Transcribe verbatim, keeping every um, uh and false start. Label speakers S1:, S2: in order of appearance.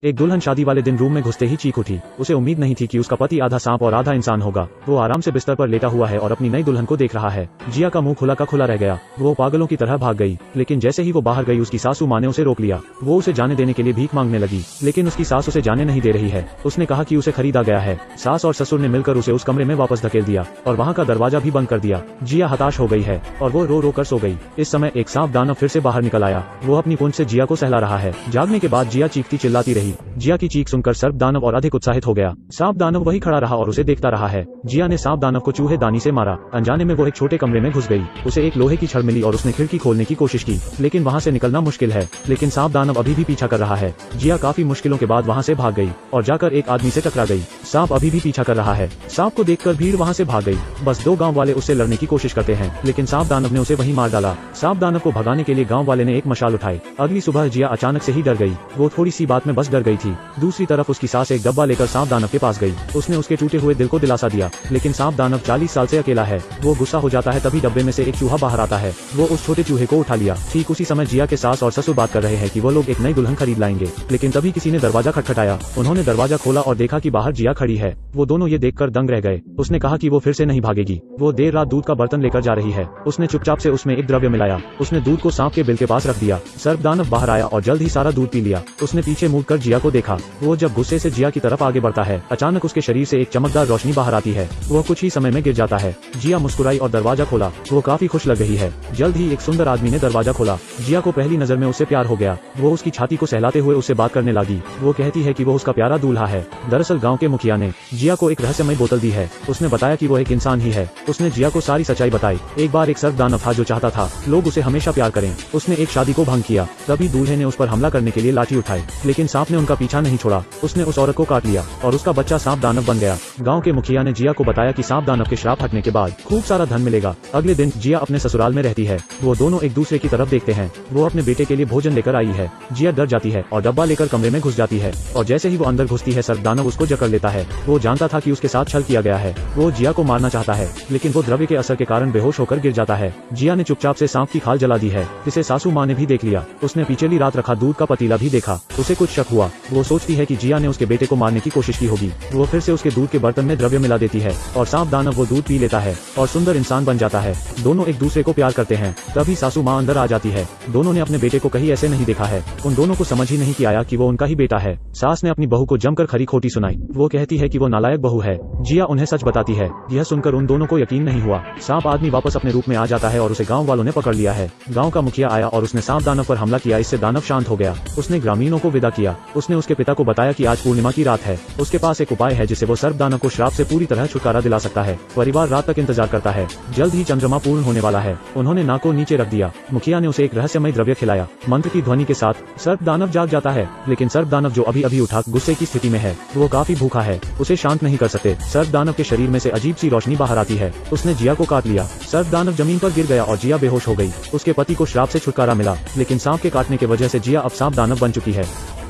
S1: एक दुल्हन शादी वाले दिन रूम में घुसते ही चीख उठी। उसे उम्मीद नहीं थी कि उसका पति आधा सांप और आधा इंसान होगा। वो आराम से बिस्तर पर लेटा हुआ है और अपनी नई दुल्हन को देख रहा है। जिया का मुंह खुला का खुला रह गया। वो पागलों की तरह भाग गई, लेकिन जैसे ही वो बाहर गई उसकी सासू माँ ने उसे रोक लिया। वो उसे जाने देने के लिए भीख मांगने लगी, लेकिन उसकी सास उसे जाने नहीं दे रही है। उसने कहा कि उसे खरीदा गया है। सास और ससुर ने मिलकर उसे उस कमरे में वापस धकेल दिया और वहाँ का दरवाजा भी बंद कर दिया। जिया हताश हो गई है और वो रो रो कर सो गई। इस समय एक सांप दानव फिर से बाहर निकल आया। वो अपनी पूंछ से जिया को सहला रहा है। जागने के बाद जिया चीखती चिल्लाती रही। जिया की चीख सुनकर सर्प दानव और अधिक उत्साहित हो गया। सांप दानव वही खड़ा रहा और उसे देखता रहा है। जिया ने सांप दानव को चूहे दानी से मारा। अनजाने में वो एक छोटे कमरे में घुस गई। उसे एक लोहे की छड़ मिली और उसने खिड़की खोलने की कोशिश की, लेकिन वहाँ से निकलना मुश्किल है। लेकिन सांप दानव अभी भी पीछा कर रहा है। जिया काफी मुश्किलों के बाद वहाँ से भाग गई और जाकर एक आदमी से टकरा गई। सांप अभी भी पीछा कर रहा है। सांप को देखकर भीड़ वहाँ से भाग गई। बस दो गाँव वाले उससे लड़ने की कोशिश करते हैं, लेकिन सांप दानव ने उसे वहीं मार डाला। सांप दानव को भगाने के लिए गाँव वाले ने एक मशाल उठाई। अगली सुबह जिया अचानक से ही डर गई। वो थोड़ी सी बात में बस डर गई थी। दूसरी तरफ उसकी सास एक डब्बा लेकर सांप दानव के पास गई। उसने उसके टूटे हुए दिल को दिलासा दिया, लेकिन सांप दानव चालीस साल से अकेला है। वो गुस्सा हो जाता है, तभी डब्बे में से एक चूहा बाहर आता है। वो उस छोटे चूहे को उठा लिया। ठीक उसी समय जिया के सास और ससुर बात कर रहे हैं कि वो लोग एक नई दुल्हन खरीद लाएंगे, लेकिन तभी किसी ने दरवाजा खटखटाया। उन्होंने दरवाजा खोला और देखा कि बाहर जिया खड़ी है। वो दोनों ये देखकर दंग रह गए। उसने कहा कि वो फिर से नहीं भागेगी। वो देर रात दूध का बर्तन लेकर जा रही है। उसने चुपचाप से उसमें एक द्रव्य मिलाया। उसने दूध को सांप के बिल के पास रख दिया। सर्प दानव बाहर आया और जल्द ही सारा दूध पी लिया। उसने पीछे मुड़कर जिया को देखा। वो जब गुस्से से जिया की तरफ आगे बढ़ता है, अचानक उसके शरीर से एक चमकदार रोशनी बाहर आती है। वह कुछ ही समय में गिर जाता है। जिया मुस्कुराई और दरवाजा खोला। वो काफी खुश लग रही है। जल्द ही एक सुंदर आदमी ने दरवाजा खोला। जिया को पहली नजर में उससे प्यार हो गया। वो उसकी छाती को सहलाते हुए उससे बात करने लगी। वो कहती है कि वो उसका प्यारा दूल्हा है। दरअसल गांव के मुखिया ने जिया को एक रहस्यमय बोतल दी है। उसने बताया कि वो एक इंसान ही है। उसने जिया को सारी सच्चाई बताई। एक बार एक सर्प दानव था जो चाहता था लोग उसे हमेशा प्यार करें। उसने एक शादी को भंग किया। तभी दूल्हे ने उस पर हमला करने के लिए लाठी उठाई, लेकिन सांप ने उनका पीछा नहीं छोड़ा। उसने उस औरत को काट लिया और उसका बच्चा सांप दानव बन गया। गांव के मुखिया ने जिया को बताया कि सांप दानव के श्राप हटने के बाद खूब सारा धन मिलेगा। अगले दिन जिया अपने ससुराल में रहती है। वो दोनों एक दूसरे की तरफ देखते हैं। वो अपने बेटे के लिए भोजन लेकर आई है। जिया डर जाती है और डब्बा लेकर कमरे में घुस जाती है, और जैसे ही वो अंदर घुसती है सर्प दानव उसको जकड़ लेता है। वो जानता था कि उसके साथ छल किया गया है। वो जिया को मारना चाहता है, लेकिन वो द्रव्य के असर के कारण बेहोश होकर गिर जाता है। जिया ने चुपचाप से सांप की खाल जला दी है, जिसे सासू माँ ने भी देख लिया। उसने पिछली रात रखा दूध का पतीला भी देखा। उसे कुछ शक हुआ। वो सोचती है कि जिया ने उसके बेटे को मारने की कोशिश की होगी। वो फिर से उसके दूध के बर्तन में द्रव्य मिला देती है और सांप दानव वो दूध पी लेता है और सुंदर इंसान बन जाता है। दोनों एक दूसरे को प्यार करते हैं। तभी सासू माँ अंदर आ जाती है। दोनों ने अपने बेटे को कहीं ऐसे नहीं देखा है। उन दोनों को समझ ही नहीं कि आया कि वो उनका ही बेटा है। सास ने अपनी बहू को जमकर खरी खोटी सुनाई। वो कहती है कि वो नालायक बहू है। जिया उन्हें सच बताती है। यह सुनकर उन दोनों को यकीन नहीं हुआ। सांप आदमी वापस अपने रूप में आ जाता है और उसे गाँव वालों ने पकड़ लिया है। गाँव का मुखिया आया और उसने सांप दानव पर हमला किया। इससे दानव शांत हो गया। उसने ग्रामीणों को विदा किया। उसने उसके पिता को बताया कि आज पूर्णिमा की रात है। उसके पास एक उपाय है जिससे वो सर्प दानव को श्राप से पूरी तरह छुटकारा दिला सकता है। परिवार रात तक इंतजार करता है। जल्द ही चंद्रमा पूर्ण होने वाला है। उन्होंने नाक को नीचे रख दिया। मुखिया ने उसे एक रहस्यमय द्रव्य खिलाया। मंत्र की ध्वनि के साथ सर्प दानव जाग जाता है, लेकिन सर्प दानव जो अभी अभी उठा गुस्से की स्थिति में है, वो काफी भूखा है। उसे शांत नहीं कर सकते। सर्प दानव के शरीर में से अजीब सी रोशनी बाहर आती है। उसने जिया को काट लिया। सर्प दानव जमीन पर गिर गया और जिया बेहोश हो गई। उसके पति को श्राप से छुटकारा मिला, लेकिन सांप के काटने की वजह से जिया अब सांप दानव बन चुकी है।